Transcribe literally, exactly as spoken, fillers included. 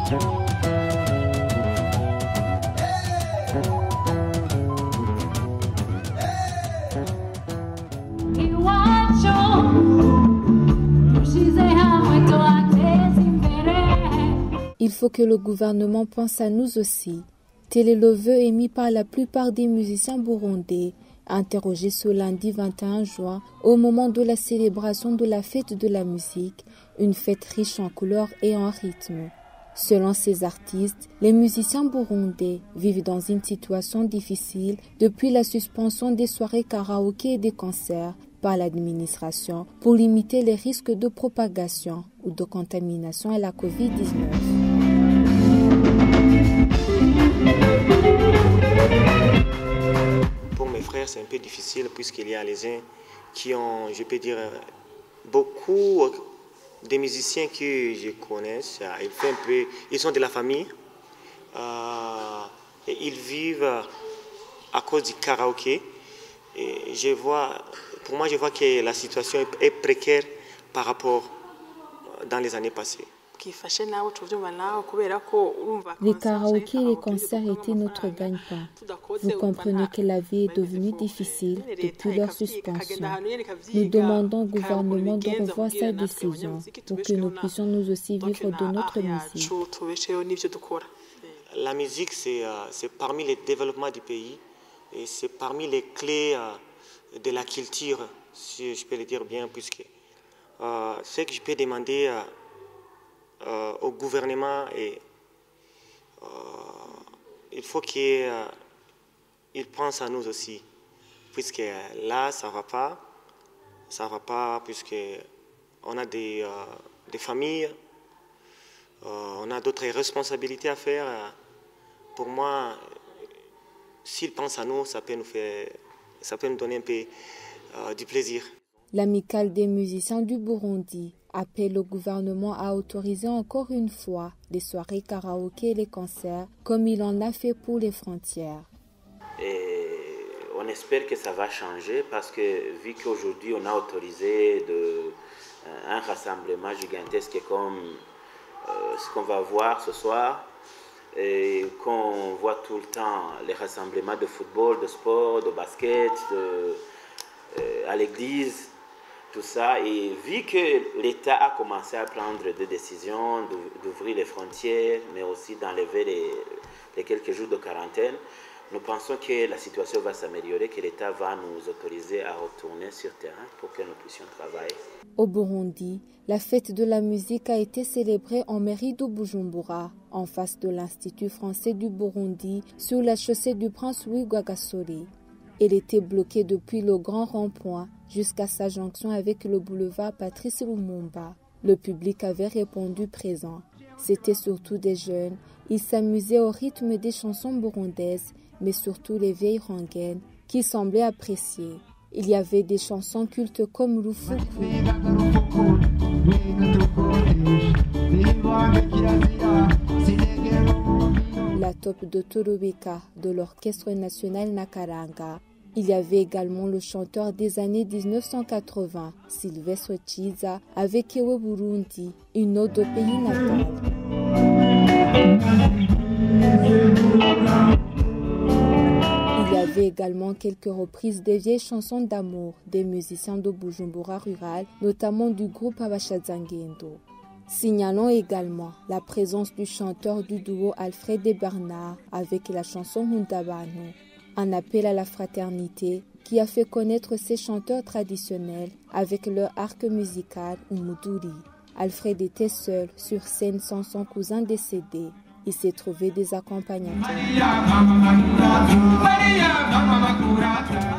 Il faut que le gouvernement pense à nous aussi. Tel est le vœu émis par la plupart des musiciens burundais, interrogés ce lundi vingt et un juin au moment de la célébration de la fête de la musique, une fête riche en couleurs et en rythme. Selon ces artistes, les musiciens burundais vivent dans une situation difficile depuis la suspension des soirées karaoké et des concerts par l'administration pour limiter les risques de propagation ou de contamination à la covid dix-neuf. Pour mes frères, c'est un peu difficile puisqu'il y a les uns qui ont, je peux dire, beaucoup de musiciens que je connais. Ils, font un peu, ils sont de la famille euh, et ils vivent à cause du karaoké. Et je vois, pour moi, je vois que la situation est précaire par rapport dans les années passées. Les karaokés et les concerts étaient notre gagne-pain. Vous comprenez que la vie est devenue difficile depuis leur suspension. Nous demandons au gouvernement de revoir sa décision pour que nous puissions nous aussi vivre de notre musique. La musique, c'est euh, parmi les développements du pays et c'est parmi les clés euh, de la culture, si je peux le dire bien, puisque euh, ce que je peux demander euh, Euh, au gouvernement et euh, il faut qu'il euh, pense à nous aussi, puisque là ça va pas, ça va pas puisque on a des, euh, des familles, euh, on a d'autres responsabilités à faire. Pour moi, s'il pense à nous, ça peut nous faire, ça peut nous donner un peu euh, du plaisir. L'amicale des musiciens du Burundi appelle le gouvernement à autoriser encore une fois les soirées karaoké et les concerts comme il en a fait pour les frontières. Et on espère que ça va changer parce que vu qu'aujourd'hui on a autorisé de, un rassemblement gigantesque comme euh, ce qu'on va voir ce soir et qu'on voit tout le temps les rassemblements de football, de sport, de basket, de, euh, à l'église, tout ça, et vu que l'État a commencé à prendre des décisions d'ouvrir les frontières, mais aussi d'enlever les, les quelques jours de quarantaine, nous pensons que la situation va s'améliorer, que l'État va nous autoriser à retourner sur terrain pour que nous puissions travailler. Au Burundi, la fête de la musique a été célébrée en mairie de Bujumbura, en face de l'Institut français du Burundi, sur la chaussée du Prince Louis Rwagasore. Elle était bloquée depuis le grand rond-point jusqu'à sa jonction avec le boulevard Patrice Lumumba. Le public avait répondu présent. C'étaient surtout des jeunes. Ils s'amusaient au rythme des chansons burundaises, mais surtout les vieilles rengaines qu'ils semblaient apprécier. Il y avait des chansons cultes comme Lufuku, la top de Torobeka de l'Orchestre national Nakaranga. Il y avait également le chanteur des années mille neuf cent quatre-vingts, Sylvestre Chiza, avec Ewe Burundi, une ode au pays natal. Il y avait également quelques reprises des vieilles chansons d'amour des musiciens de Bujumbura rural, notamment du groupe Abashazangendo. Signalons également la présence du chanteur du duo Alfred et Bernard avec la chanson Hundabano, un appel à la fraternité qui a fait connaître ces chanteurs traditionnels avec leur arc musical Umuduri. Alfred était seul sur scène sans son cousin décédé. Il s'est trouvé des accompagnateurs.